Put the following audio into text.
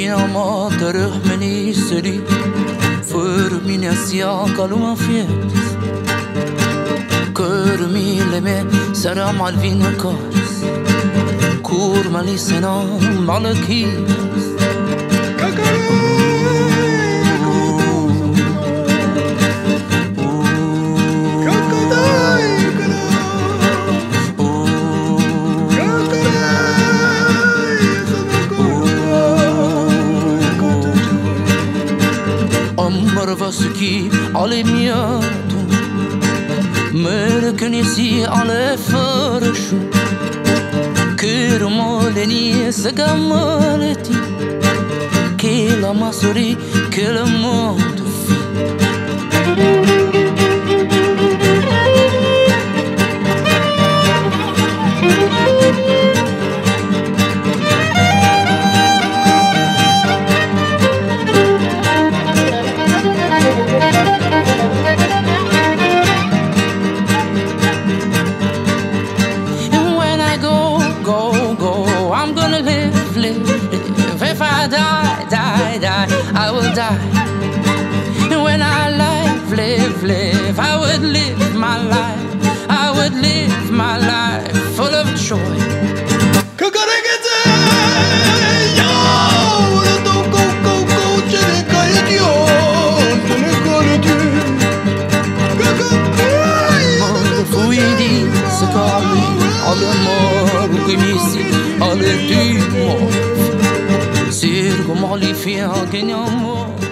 Minha terug ministeri För mina siaka luma fietis Kör mile me sara malvina kars Kur malisena malakis Ki alle miatu Merken isi alle fărășu Cârmolenie să gamaleti Che la masuri, che la moto fi If I die, I will die. And when I live, I would live my life. I would live my life full of joy. Alle morgen gemissi, alle dymo Sirgo mali fia che